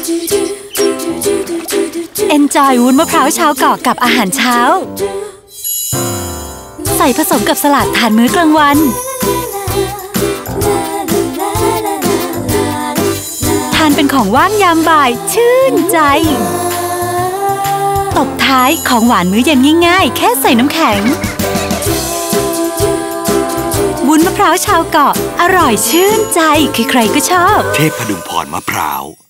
Enjoy วุ้นมะพร้าวชาวเกาะกับอาหารเช้าใส่ผสมกับสลัดทานมื้อกลางวันทานเป็นของว่างยามบ่ายชื่นใจตบท้ายของหวานมื้อเย็นง่ายๆแค่ใส่น้ำแข็งวุ้นมะพร้าวชาวเกาะอร่อยชื่นใจใครๆก็ชอบเทพพดุงพรมะพร้าว